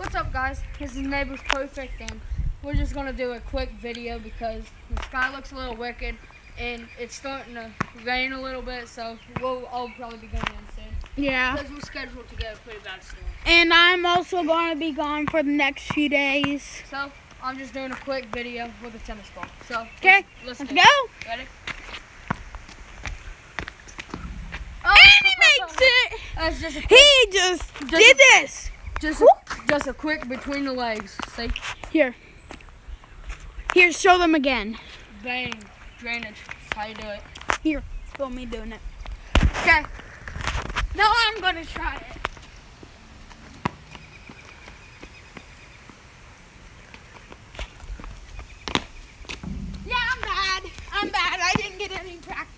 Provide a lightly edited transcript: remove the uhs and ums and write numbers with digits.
What's up, guys? This is Neighbors Perfect, and we're just gonna do a quick video because the sky looks a little wicked and it's starting to rain a little bit, so I'll probably be going in soon. Yeah. Because we're scheduled to get a pretty bad storm. And I'm also going to be gone for the next few days. So I'm just doing a quick video with a tennis ball. So okay, let's go. Ready? And he makes it. That's just He just did this. Just a quick between the legs. See? Here, show them again. Bang. Drainage. That's how you do it. Here, film me doing it. Okay. Now I'm going to try it. Yeah, I'm bad. I didn't get any practice.